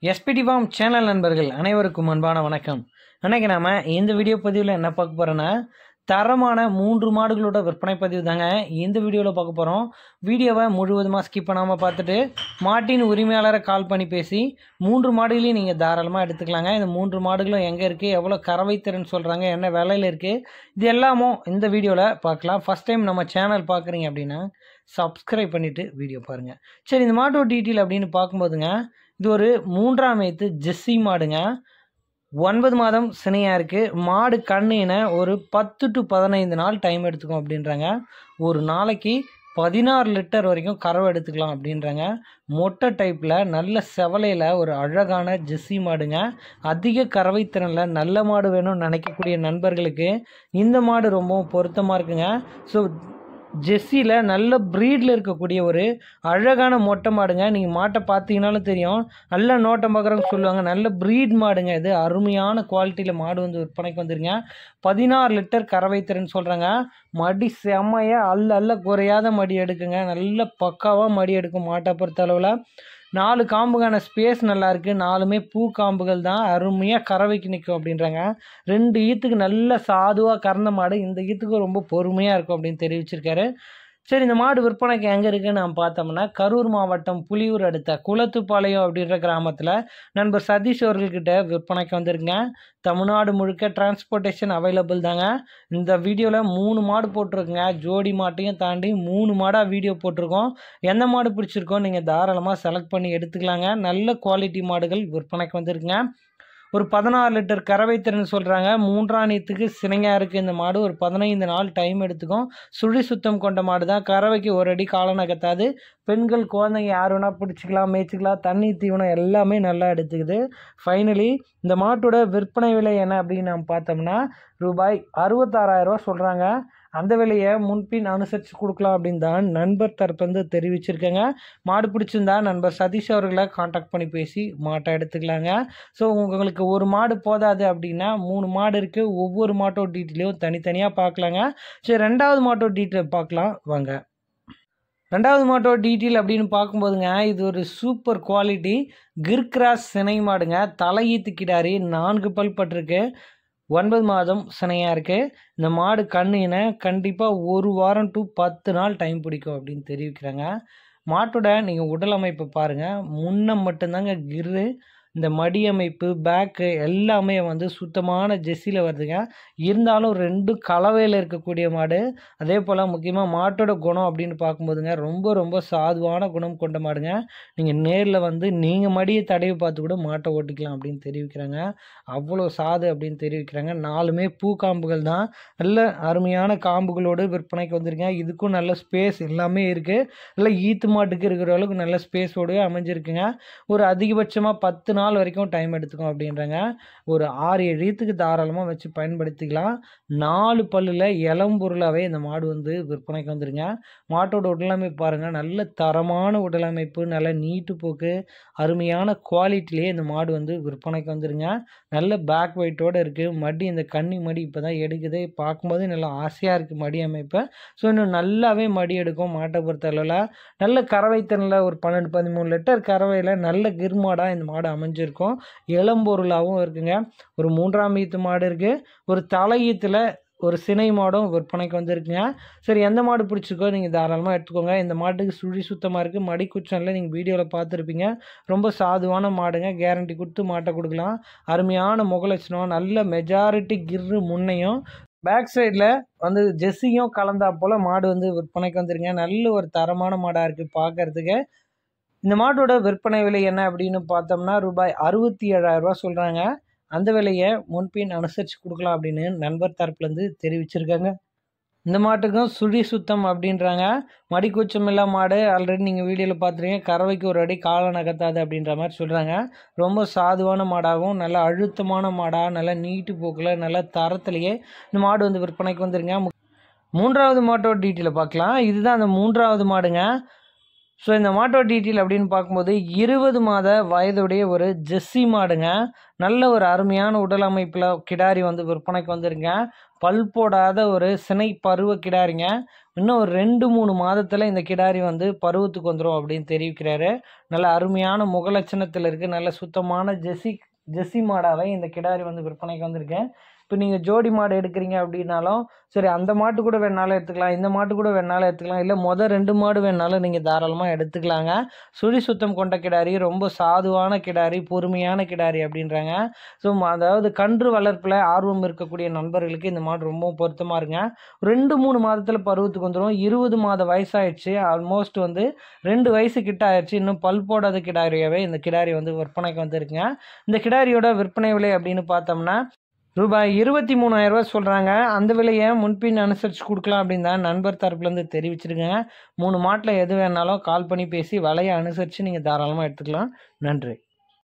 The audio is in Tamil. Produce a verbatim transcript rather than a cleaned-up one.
எஸ்பிடி ஃபார்ம் சேனல் நண்பர்கள் அனைவருக்கும் அன்பான வணக்கம். அன்றைக்கி நாம் இந்த வீடியோ பதிவில் என்ன பார்க்க போகிறோன்னா, தரமான மூன்று மாடுகளோட விற்பனை பதிவு தாங்க இந்த வீடியோவில் பார்க்க போகிறோம். வீடியோவை முழுவதுமாக ஸ்கிப் பண்ணாமல் பார்த்துட்டு மாட்டின் உரிமையாளரை கால் பண்ணி பேசி மூன்று மாடுகளையும் நீங்கள் தாராளமாக எடுத்துக்கலாங்க. இந்த மூன்று மாடுகளும் எங்கே இருக்குது, எவ்வளோ கறவை திறன் சொல்கிறாங்க, என்ன விலையில் இருக்குது, இது எல்லாமும் இந்த வீடியோவில் பார்க்கலாம். ஃபஸ்ட் டைம் நம்ம சேனல் பார்க்குறீங்க அப்படின்னா சப்ஸ்கிரைப் பண்ணிவிட்டு வீடியோ பாருங்கள். சரி, இந்த மாட்டோட டீட்டெயில் அப்படின்னு பார்க்கும்போதுங்க, இது ஒரு மூன்றாம் ஏத்து ஜெர்சி மாடுங்க. ஒன்பது மாதம் சினையாக இருக்குது. மாடு கண்ணுன ஒரு பத்து டு பதினைந்து நாள் டைம் எடுத்துக்கும் அப்படின்றாங்க. ஒரு நாளைக்கு பதினாறு லிட்டர் வரைக்கும் கறவை எடுத்துக்கலாம் அப்படின்றாங்க. மொட்டை டைப்பில் நல்ல செவலையில் ஒரு அழகான ஜெர்சி மாடுங்க. அதிக கறவை திறனில் நல்ல மாடு வேணும்னு நினைக்கக்கூடிய நண்பர்களுக்கு இந்த மாடு ரொம்பவும் பொருத்தமாக இருக்குங்க. ஸோ ஜெர்சியில் நல்ல ப்ரீடில் இருக்கக்கூடிய ஒரு அழகான மொட்டை மாடுங்க. நீங்கள் மாட்டை பார்த்தீங்கன்னாலும் தெரியும், நல்ல நோட்டம் பார்க்குறவங்க சொல்லுவாங்க, நல்ல ப்ரீட் மாடுங்க. இது அருமையான குவாலிட்டியில் மாடு வந்து விற்பனைக்கு வந்துருங்க. பதினாறு லிட்டர் கறவை திறன் சொல்கிறாங்க. மடி செம்மையாக அல்ல அல்ல குறையாத மடி எடுக்குங்க. நல்ல பக்காவாக மடி எடுக்கும் மாட்டை பொறுத்த அளவில். நாலு காம்புக்கான ஸ்பேஸ் நல்லாயிருக்கு. நாலுமே பூ காம்புகள் தான். அருமையாக கறவைக்கு நிற்கும் அப்படின்றாங்க. ரெண்டு ஈத்துக்கு நல்ல சாதுவாக கறந்த மாடு. இந்த ஈத்துக்கு ரொம்ப பொறுமையாக இருக்கும் அப்படின்னு தெரிவிச்சிருக்காரு. சரி, இந்த மாடு விற்பனைக்கு எங்கே இருக்குன்னு நாம் பார்த்தோம்னா, கரூர் மாவட்டம் புலியூர் அடுத்த குளத்துப்பாளையம் அப்படின்ற கிராமத்தில் நண்பர் சதீஷ் அவர்கள்கிட்ட விற்பனைக்கு வந்துருங்க. தமிழ்நாடு முழுக்க டிரான்ஸ்போர்ட்டேஷன் அவைலபிள் தாங்க. இந்த வீடியோவில் மூணு மாடு போட்டிருக்குங்க. ஜோடி மாட்டையும் தாண்டி மூணு மாடாக வீடியோ போட்டிருக்கோம். எந்த மாடு பிடிச்சிருக்கோ நீங்கள் தாராளமாக செலக்ட் பண்ணி எடுத்துக்கலாங்க. நல்ல குவாலிட்டி மாடுகள் விற்பனைக்கு வந்துருக்குங்க. ஒரு பதினாறு லிட்டர் கறவை திறன் சொல்கிறாங்க. மூன்றாணியத்துக்கு சினையாக இருக்குது இந்த மாடு. ஒரு பதினைந்து நாள் டைம் எடுத்துக்கும். சுழி சுத்தம் கொண்ட மாடு தான். கறவைக்கு ஒரு அடி காலம் நகர்த்தாது. பெண்கள் குழந்தைங்க யார் வேணால் பிடிச்சிக்கலாம், மேய்ச்சிக்கலாம். தண்ணி தீவனம் எல்லாமே நல்லா எடுத்துக்குது. ஃபைனலி இந்த மாட்டோட விற்பனை விலை என்ன அப்படின்னு நம்ம பார்த்தோம்னா, ரூபாய் அறுபத்தாறாயிரரூவா சொல்கிறாங்க. அந்த விலையை முன்பின் அனுசரித்து கொடுக்கலாம் அப்படின்னு தான் நண்பர் தரப்பு வந்து தெரிவிச்சிருக்கேங்க. மாடு பிடிச்சிருந்தா நண்பர் சதீஷ் அவர்களை காண்டாக்ட் பண்ணி பேசி மாட்டை எடுத்துக்கலாங்க. ஸோ உங்களுக்கு ஒரு மாடு போதாது அப்படின்னா மூணு மாடு இருக்குது. ஒவ்வொரு மாட்டோட டீட்டெயிலையும் தனித்தனியாக பார்க்கலாங்க. சரி, ரெண்டாவது மாட்டோட டீட்டெயில் பார்க்கலாம் வாங்க. ரெண்டாவது மாட்டோட டீட்டெயில் அப்படின்னு பார்க்கும்போதுங்க, இது ஒரு சூப்பர் குவாலிட்டி கிர்கிராஸ் சினை மாடுங்க. தலையீத்து கிடாரி, நான்கு பல் பட்டிருக்கு. ஒன்பது மாதம் சினையாக இருக்குது. இந்த மாடு கண்ணுன கண்டிப்பாக ஒரு வாரம் டு பத்து நாள் டைம் பிடிக்கும் அப்படின்னு தெரிவிக்கிறாங்க. மாட்டோட நீங்கள் உடல் அமைப்பை பாருங்கள். முன்ன மட்டும்தாங்க கிரு. இந்த மடி அமைப்பு, பேக்கு எல்லாமே வந்து சுத்தமான ஜெர்சியில் வருதுங்க. இருந்தாலும் ரெண்டு கலவையில் இருக்கக்கூடிய மாடு. அதே போல் முக்கியமாக மாட்டோட குணம் அப்படின்னு பார்க்கும்போதுங்க, ரொம்ப ரொம்ப சாதுவான குணம் கொண்ட மாடுங்க. நீங்கள் நேரில் வந்து நீங்கள் மடியை தடவி பார்த்து கூட மாட்டை ஓட்டிக்கலாம் அப்படின்னு தெரிவிக்கிறாங்க. அவ்வளோ சாது அப்படின்னு தெரிவிக்கிறாங்க. நாலுமே பூ காம்புகள் தான். நல்ல அருமையான காம்புகளோடு விற்பனைக்கு வந்திருக்கேன். இதுக்கும் நல்ல ஸ்பேஸ் எல்லாமே இருக்குது. நல்ல ஈத்து மாட்டுக்கு இருக்கிற அளவுக்கு நல்ல ஸ்பேஸோடு அமைஞ்சிருக்குங்க. ஒரு அதிகபட்சமாக பத்து நாள் வரைக்கும் டைம் எடுத்துக்கும் அப்படின்றாங்க. ஒரு ஆறு ஏழு ஈத்துக்கு தாராளமாக வச்சு பயன்படுத்திக்கலாம். நாலு பல்லில் இளம்பொருளாகவே இந்த மாடு வந்து விற்பனைக்கு வந்துருங்க. மாட்டோட உடலமைப்பு பாருங்கள். நல்ல தரமான உடலமைப்பு, நல்ல நீட்டு போக்கு, அருமையான குவாலிட்டிலேயே இந்த மாடு வந்து விற்பனைக்கு வந்துருங்க. நல்ல பேக் வெயிட்டோடு இருக்குது. மடி, இந்த கன்னி மடி இப்போ தான் எடுக்குது. பார்க்கும்போது நல்லா ஆசையாக இருக்குது மடி அமைப்பு. ஸோ இன்னும் நல்லாவே மடி எடுக்கும் மாட்டை பொறுத்த அளவில். நல்ல கறவை திறனில் ஒரு பன்னெண்டு பதிமூணு லிட்டர் கறவையில் நல்ல கிர்மாடாக இந்த மாடு அமைஞ்சிருக்கும். இளம்பொருளாகவும் இருக்குங்க. ஒரு மூன்றாம் ஈத்து மாடு இருக்குது. ஒரு தலை ஈத்தில் ஒரு சினை மாடும் விற்பனைக்கு வந்துருக்குங்க. சரி, எந்த மாடு பிடிச்சிருக்கோ நீங்கள் தாராளமாக எடுத்துக்கோங்க. இந்த மாட்டுக்கு சுழி சுத்தமாக இருக்குது. மடி குச்சனில் நீங்கள் வீடியோவில் பார்த்துருப்பீங்க. ரொம்ப சாதுவான மாடுங்க. கேரண்டி கொடுத்து மாட்டை கொடுக்கலாம். அருமையான முகலட்சணம், நல்ல மெஜாரிட்டி கிர்ரு முன்னையும் பேக் சைடில் வந்து ஜெர்சியும் கலந்தா போல் மாடு வந்து விற்பனைக்கு வந்துருங்க. நல்ல ஒரு தரமான மாடாக இருக்குது பார்க்குறதுக்கு. இந்த மாட்டோட விற்பனை விலை என்ன அப்படின்னு பார்த்தோம்னா, ரூபாய் அறுபத்தி ஏழாயிரரூவா சொல்கிறாங்க. அந்த விலையை முன்பின் அனுசரித்து கொடுக்கலாம் அப்படின்னு நண்பர் தரப்புலேருந்து தெரிவிச்சிருக்காங்க. இந்த மாட்டுக்கும் சுழி சுத்தம் அப்படின்றாங்க. மடி கூச்சம் இல்லா மாடு. ஆல்ரெடி நீங்கள் வீடியோவில் பார்த்துருக்கீங்க. கறவைக்கு ஒரு அடி காலம் நகர்த்தாது அப்படின்ற மாதிரி சொல்கிறாங்க. ரொம்ப சாதுவான மாடாகவும் நல்ல அழுத்தமான மாடாக நல்ல நீட்டு போக்கில் நல்ல தரத்துலேயே இந்த மாடு வந்து விற்பனைக்கு வந்துருங்க. மூன்றாவது மாட்டோட டீட்டெயிலை பார்க்கலாம். இதுதான் அந்த மூன்றாவது மாடுங்க. ஸோ இந்த மாட்டோட டீட்டெயில் அப்படின்னு பார்க்கும்போது இருபது மாத வயதுடைய ஒரு ஜெர்சி மாடுங்க. நல்ல ஒரு அருமையான உடல் அமைப்பில் கிடாரி வந்து விற்பனைக்கு வந்துருங்க. பல் போடாத ஒரு சினை பருவ கிடாரிங்க. இன்னும் ஒரு ரெண்டு மூணு மாதத்தில் இந்த கிடாரி வந்து பருவத்துக்கு வந்துடும் அப்படின்னு தெரிவிக்கிறாரு. நல்ல அருமையான முகலட்சணத்தில் இருக்குது. நல்ல சுத்தமான ஜெர்சி ஜெர்சி மாடாகவே இந்த கிடாரி வந்து விற்பனைக்கு வந்திருக்கேன். இப்போ நீங்கள் ஜோடி மாடு எடுக்கிறீங்க அப்படின்னாலும் சரி, அந்த மாட்டு கூட வேணாலும் எடுத்துக்கலாம், இந்த மாட்டு கூட வேணாலும் எடுத்துக்கலாம், இல்லை மொதல் ரெண்டு மாடு வேணாலும் நீங்கள் தாராளமாக எடுத்துக்கலாங்க. சுழி சுத்தம் கொண்ட கிடாரி, ரொம்ப சாதுவான கிடாரி, பொறுமையான கிடாரி அப்படின்றாங்க. ஸோ அதாவது கன்று வளர்ப்பில் ஆர்வம் இருக்கக்கூடிய நண்பர்களுக்கு இந்த மாடு ரொம்ப பொருத்தமாக இருங்க. ரெண்டு மூணு மாதத்தில் பருவத்துக்கு வந்துடும். இருபது மாத வயசாகிடுச்சு, ஆல்மோஸ்ட் வந்து ரெண்டு வயசு கிட்ட ஆயிடுச்சு. இன்னும் பல் போடாத கிடாரியாகவே இந்த கிடாரி வந்து விற்பனைக்கு வந்துருக்குங்க. இந்த கிடாரியோட விற்பனை விலை அப்படின்னு பார்த்தோம்னா ரூபாய் இருபத்தி மூணாயிரம் ரூபாய் சொல்கிறாங்க. அந்த விலையை முன்பின் அனுசரித்து கொடுக்கலாம் அப்படின்னு தான் நண்பர் தரப்புலேருந்து தெரிவிச்சிருக்கேங்க. மூணு மாட்டில் எது வேணாலும் கால் பண்ணி பேசி விலையை அனுசரித்து நீங்கள் தாராளமாக எடுத்துக்கலாம். நன்றி.